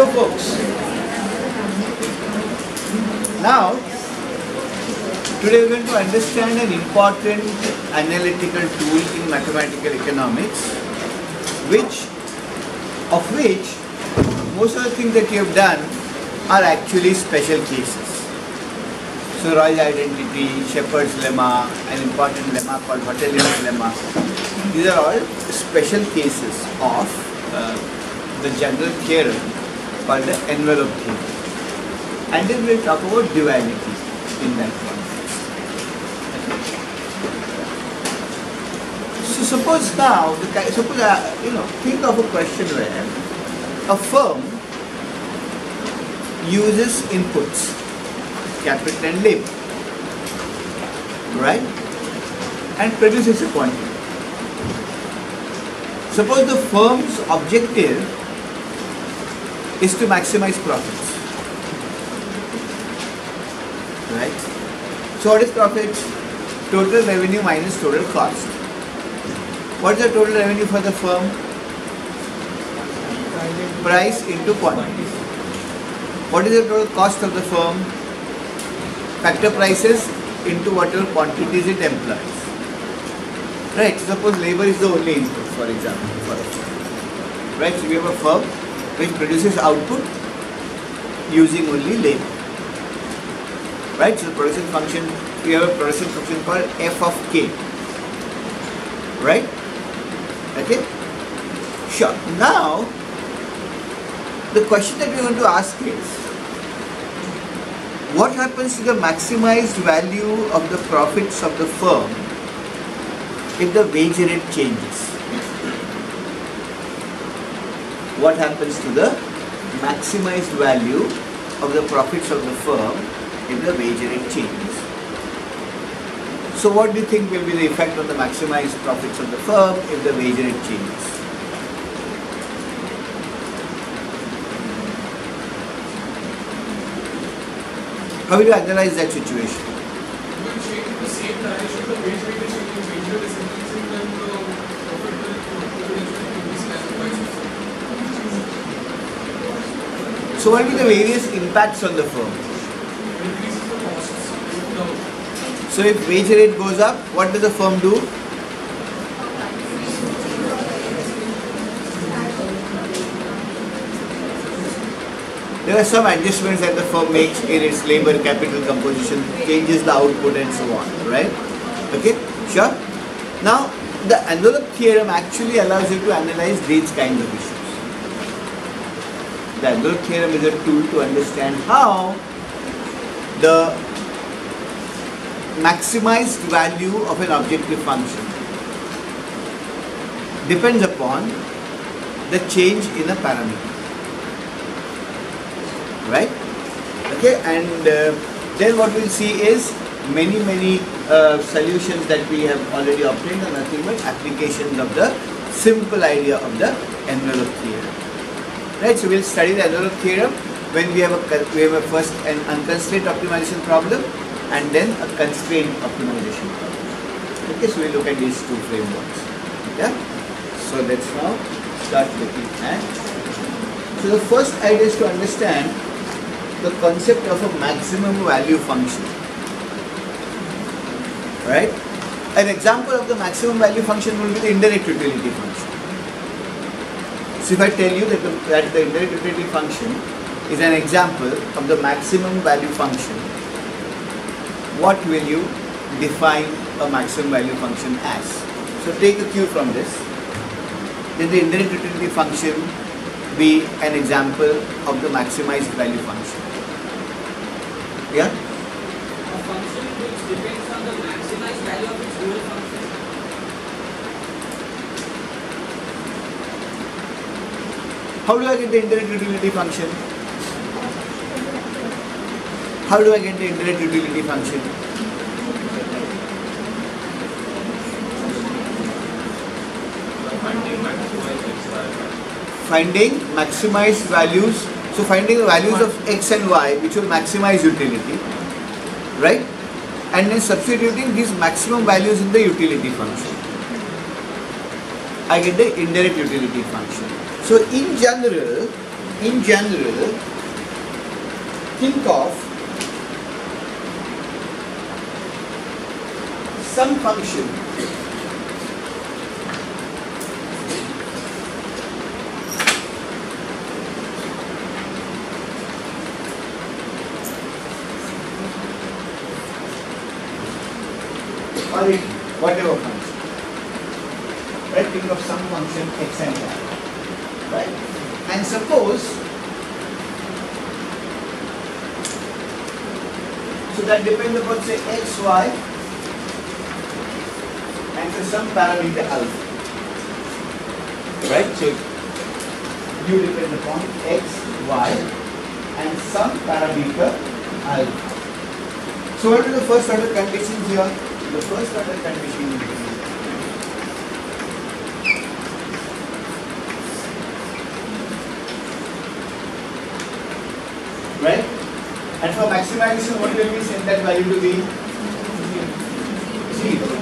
So folks, now today we are going to understand an important analytical tool in mathematical economics, which most of the things that you have done are actually special cases. So Roy's identity, Shepard's lemma, an important lemma called Hotelian's lemma. These are all special cases of the general theorem called the envelope theorem. And then we will talk about duality in that context. So suppose now, think of a question where a firm uses inputs, capital and labor, right, and produces a quantity. Suppose the firm's objective is to maximize profits, right? So what is profits? Total revenue minus total cost. What is the total revenue for the firm? Price into quantity. What is the total cost of the firm? Factor prices into whatever quantities it employs. Right, so suppose labor is the only input, for example, for a firm. Right, so we have a firm which produces output using only labor. Right, so the production function, we have a production function called f of k. Right? Okay? Sure. Now, the question that we are going to ask is, what happens to the maximized value of the profits of the firm if the wage rate changes? What happens to the maximized value of the profits of the firm if the wage rate changes? So what do you think will be the effect on the maximized profits of the firm if the wage rate changes? How will you analyze that situation? So what will be the various impacts on the firm? So if wage rate goes up, what does the firm do? There are some adjustments that the firm makes in its labor capital composition, changes the output and so on, right? Okay, sure. Now, the envelope theorem actually allows you to analyze these kinds of issues. The envelope theorem is a tool to understand how the maximized value of an objective function depends upon the change in a parameter. Right? Okay, and then what we'll see is many solutions that we have already obtained are nothing but applications of the simple idea of the envelope theorem. Right? So we'll study the envelope theorem when we have a first an unconstrained optimization problem and then a constrained optimization problem. Okay, so we'll look at these two frameworks. Yeah. So let's now start looking at. So the first idea is to understand the concept of a maximum value function. Right? An example of the maximum value function will be the indirect utility function. So if I tell you that the indirect utility function is an example of the maximum value function, what will you define a maximum value function as? So take a cue from this. Then the indirect utility function be an example of the maximized value function. Yeah? A function which depends on the maximized value of its dual function. How do I get the indirect utility function? How do I get the indirect utility function? Finding maximized values. So finding the values of x and y which will maximize utility, right? And then substituting these maximum values in the utility function. I get the indirect utility function. So in general, in general, think of some function or whatever function, right? Think of some function x and y, right? And suppose, so that depends upon say x, y, and so some parameter alpha, right? So you depend upon x, y, and some parameter alpha. So what are the first order conditions here? The first order condition is right? And for maximization, what will we set that value to be? 0.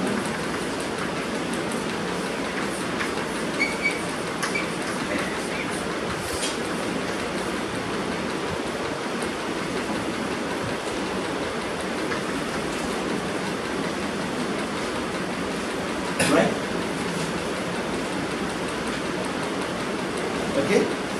Right? Okay?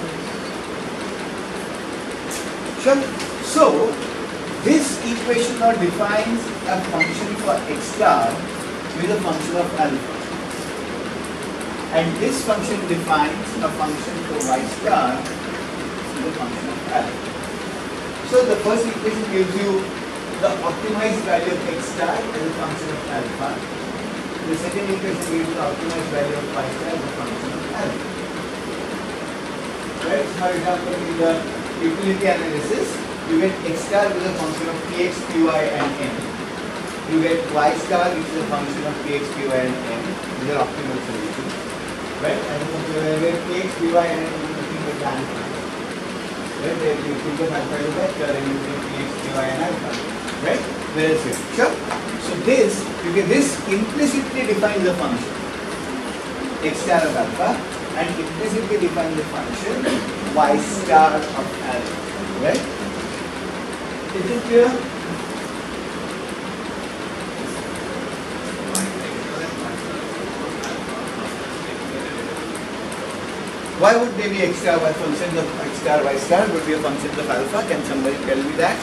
Sure. So, this equation now defines a function for x star with a function of alpha. And this function defines a function for y star with a function of alpha. So, the first equation gives you the optimized value of x star as a function of alpha. The second equation gives you the optimized value of y star as a function of alpha. Right? For example, in the utility analysis, you get x star which is a function of px, py and n. You get y star which is a function of px, py and n. These are optimal solutions. Right? And where px, py and n is nothing but alpha. Right? There you think of alpha is vector and you get px, py and alpha. Right? Whereas here. Sure? So this, you get this implicitly defines the function x star of alpha and implicitly defines the function y star of alpha. Right? Is it clear? Why would they be x star y functions of x star y star would be a function of alpha? Can somebody tell me that?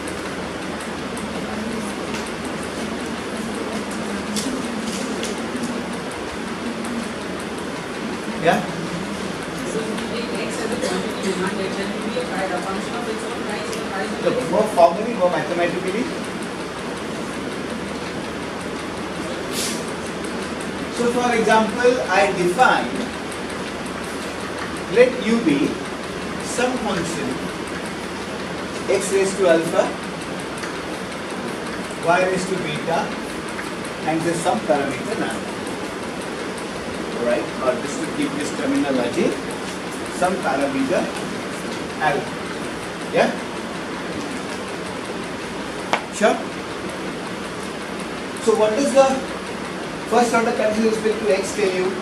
Yeah? So if x as a quantity demanded, then it will be a function of its own price. So more formally, more mathematically. So for example, I define, let u be some function x raised to alpha, y raised to beta, and there's some parameter now. Right? Or just to keep this terminology, some parameter alpha. Yeah? Sure? So what does the first order condition with respect to x tell you?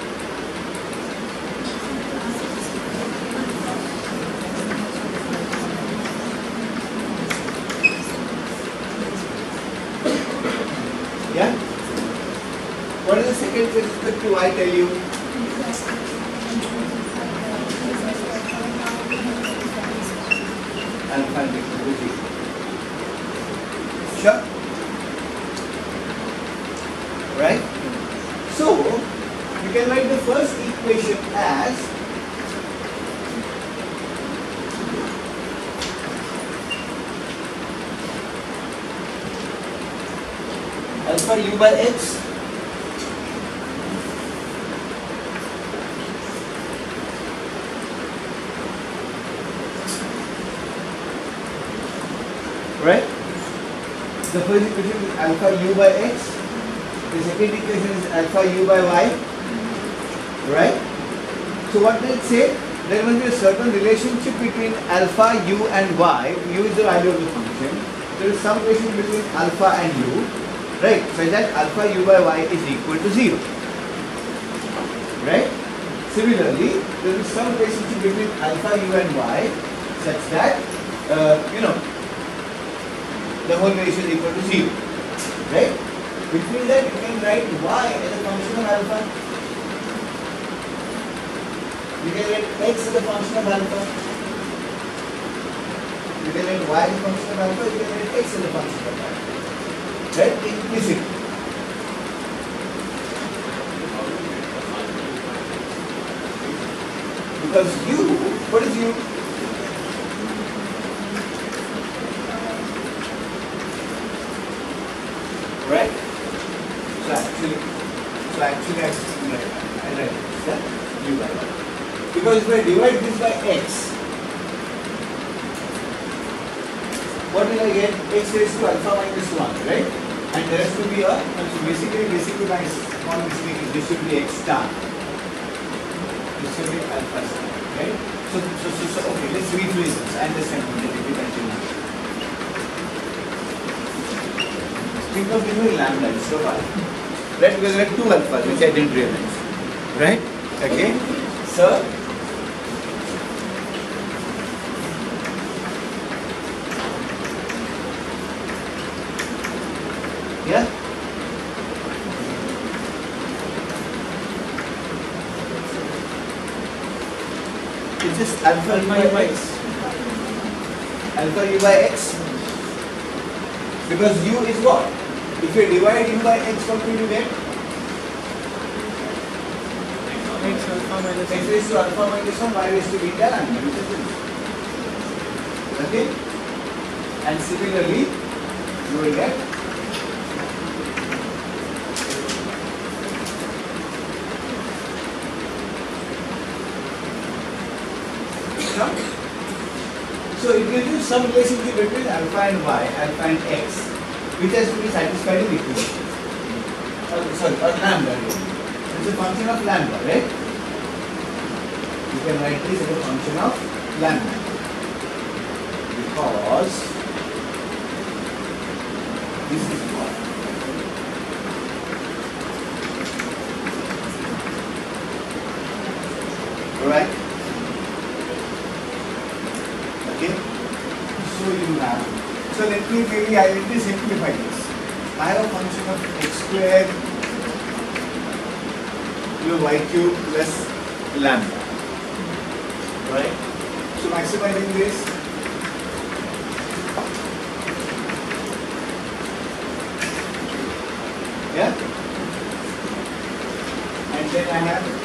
Yeah? What does the second with respect to y tell you? Alpha and equal to 0. Sure? Right? So, you can write the first equation as alpha u by x right? The first equation is alpha u by x. The second equation is alpha u by y. Right? So what does it say? There must be a certain relationship between alpha, u and y. U is the value of the function. There is some relation between alpha and u. Right? So that alpha u by y is equal to 0. Right? Similarly, there is some relationship between alpha u and y such that the whole ratio is equal to 0, right? Which means that you can write y as a function of alpha. You can write x as a function of alpha. You can write y as a function of alpha. You can write x as a function of alpha. Right? Implicitly. Because u, what is u? Right? So actually I write this, u by y. Because if I divide this by x, what will I get? X raised to alpha minus 1, right? And there has to be a, so basically my small mistake is this should be x star. This should be alpha star, right? So okay, let's rephrase this. I understand what the continue. Think of it with lambda instead of alpha. Right? Because there are two alphas which I didn't realize. Right? Okay? So yeah? It's just alpha u by x. Alpha u by x. Because u is what? If you divide u by x, what will you get? X raised to alpha minus 1, y raised to beta lambda, which is this. Okay? And similarly, you will get so it gives you some relationship between alpha and y, alpha and x, which has to be satisfied in equation. Or lambda. It's a function of lambda, right? You can write this as a function of lambda. Because this is what? Alright? Okay? So you have, so let me simplify this. I have a function of x squared y cube plus lambda. Right? So maximizing this, yeah? And then I have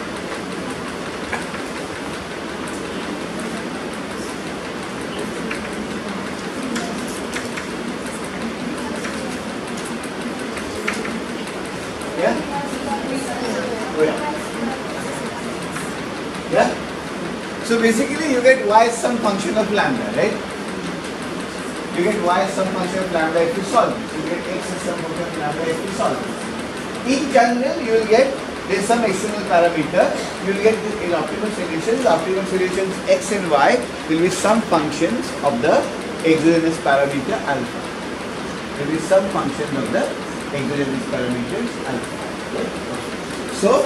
yeah? So basically you get y as some function of lambda, right? You get y as some function of lambda if you solve it. You get x as some function of lambda if you solve it. In general, you will get, there is some external parameter, you will get in optimal solutions. Optimal solutions x and y will be some functions of the exogenous parameter alpha. There will be some functions of the exogenous parameters alpha. So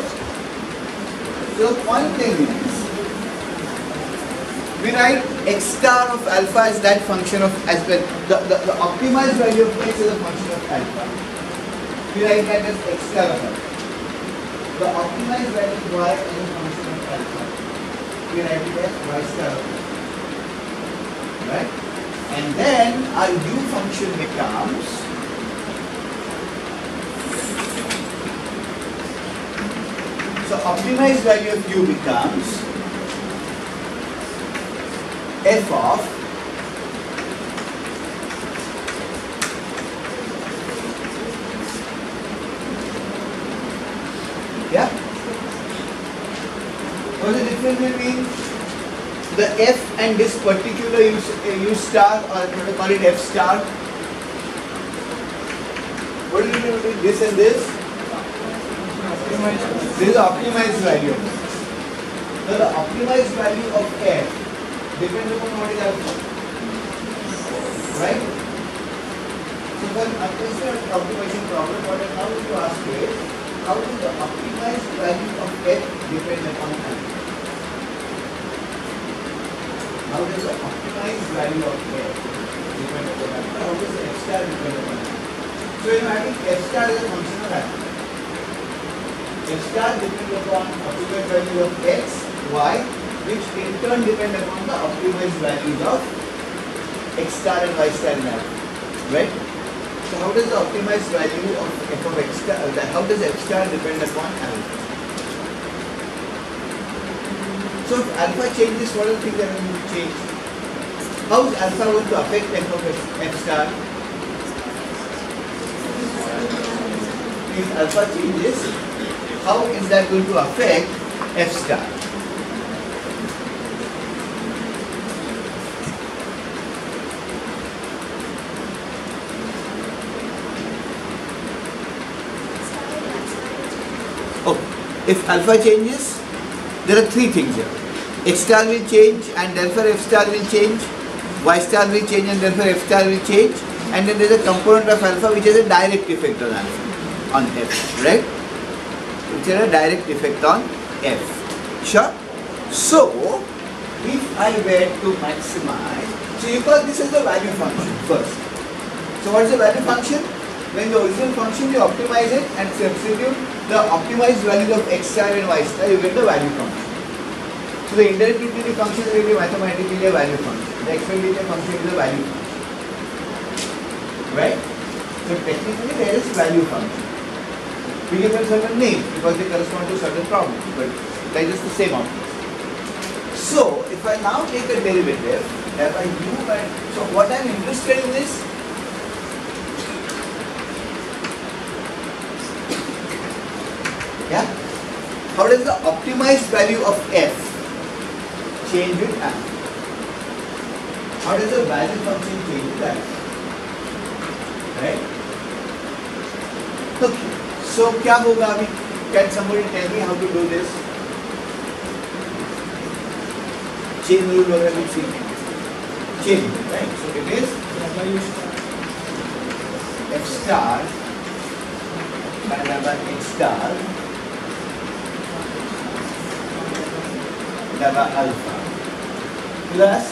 one thing is, we write x star of alpha as that function of, as well, the optimized value of x is a function of alpha. We write that as x star of alpha. The optimized value of y is a function of alpha. We write it as y star of alpha. Right? And then our u function becomes so optimized value of u becomes f of yeah. What's the difference between the f and this particular u star, or call it f star? What is the difference between this and this? This is the optimized value. So the optimized value of f depends upon what is alpha. Right? So when this is an optimization problem, what I now to ask is, how does the optimized value of f depend upon alpha? How does the optimized value of f depend upon alpha? How does the f star depend upon alpha? So you know, having f star is a function of alpha. F star depends upon optimized value of x, y, which in turn depend upon the optimized values of x star and y star in alpha. Right? So how does the optimized value of f of x star, how does f star depend upon alpha? So if alpha changes, what are the things that are going to change? How is alpha going to affect f of f star? If alpha changes, how is that going to affect f star? Oh, if alpha changes, there are three things here. X star will change and therefore f star will change. Y star will change and therefore f star will change. And then there is a component of alpha which has a direct effect on alpha, on f, right? Which has a direct effect on f. Sure? So, if I were to maximize, so you call this as the value function first. So what is the value function? When the original function you optimize it and substitute the optimized value of x star and y star, you get the value function. So the indirect utility function will be mathematically a value function. The expenditure function is a value function. Right? So technically there is value function. We give them certain names because they correspond to certain problems, but they are just the same object. So if I now take a derivative, f by u by, so what I am interested in is how does the optimized value of f change with alpha? How does the value function change with alpha? Right? Okay. So क्या होगा अभी? Can somebody tell me how to do this? Chain rule वगैरह कुछ सीखें. Chain rule, right? So it is f star by x star gamma alpha plus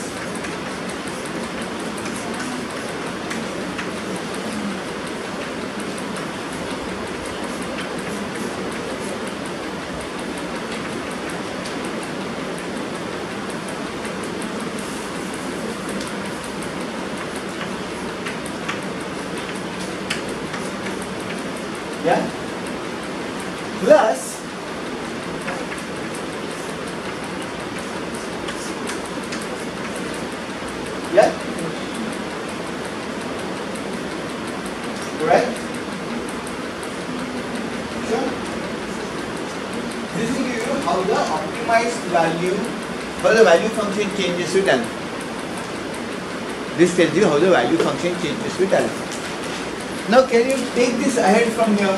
plus correct? Sure. This will give you how the optimized value, how the value function changes with alpha. This tells you how the value function changes with alpha. Now can you take this ahead from here?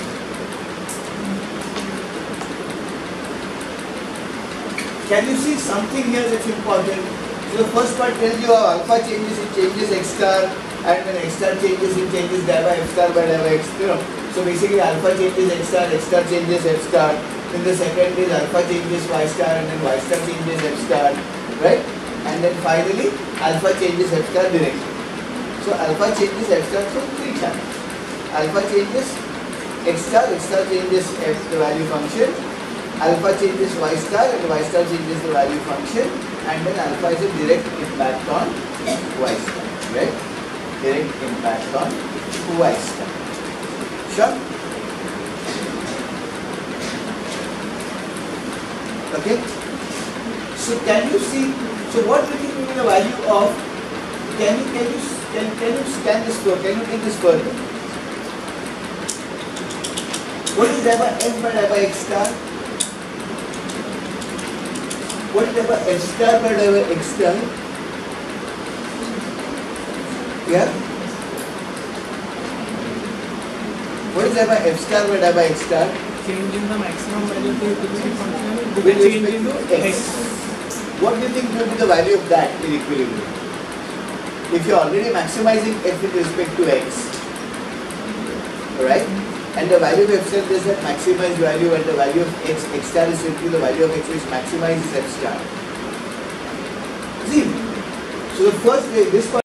Can you see something here that's important? So the first part tells you how alpha changes, it changes x star, and when x star changes, it changes gamma f star by gamma x. So basically alpha changes x star changes f star. Then the second is alpha changes y star, and then y star changes f star, right? And then finally alpha changes f star directly. So alpha changes f star through three channels. Alpha changes x star changes f, the value function. Alpha changes y star and y star changes the value function, and then alpha is a direct impact on y star, right? Direct impact on y star. Sure? Okay? So can you see, so what do you think will be the value of, can you scan this further, can you take this further? What is gamma f by gamma x star? What is gamma f star by gamma x star? Yeah? What is gamma f star by gamma x star? Changing the maximum value of the utility function With respect to x. What do you think will be the value of that in equilibrium? If you are already maximizing f with respect to x, alright? And the value of f star is that maximized value, and the value of x star is simply the value of x which maximizes f star. See, so the first, this